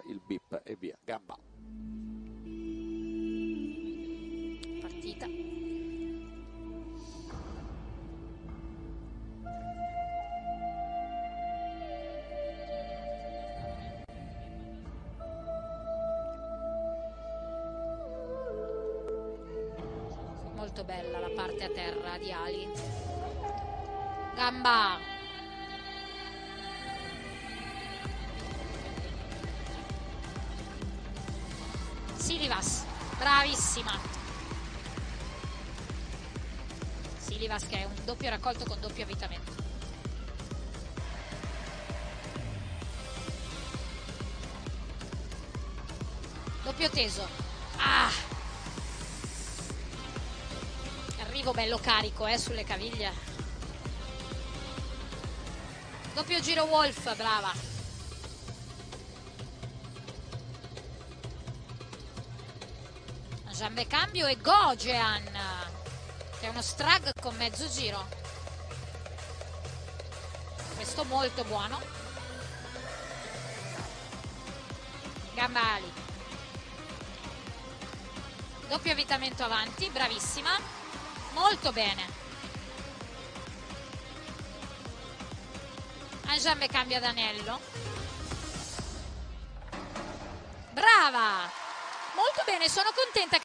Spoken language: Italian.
il bip e via, gamba. Partita. Molto bella la parte a terra di Ali. Gamba. Silivas, bravissima. Silivas che è un doppio raccolto con doppio avvitamento. Doppio teso. Ah! Arrivo bello carico sulle caviglie. Doppio giro Wolf, brava. Gambe cambio e Gojean, che è uno strag con mezzo giro. Questo molto buono. Gamba Ali. Doppio avvitamento avanti, bravissima. Molto bene. Anjambe cambia d'anello. Brava! Molto bene, sono contenta